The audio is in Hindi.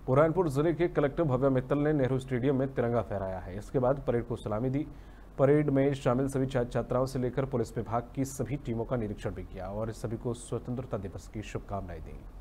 बुरहानपुर जिले के कलेक्टर भव्या मित्तल ने नेहरू स्टेडियम में तिरंगा फहराया है। इसके बाद परेड को सलामी दी। परेड में शामिल सभी छात्र छात्राओं से लेकर पुलिस विभाग की सभी टीमों का निरीक्षण भी किया और सभी को स्वतंत्रता दिवस की शुभकामनाएं दी।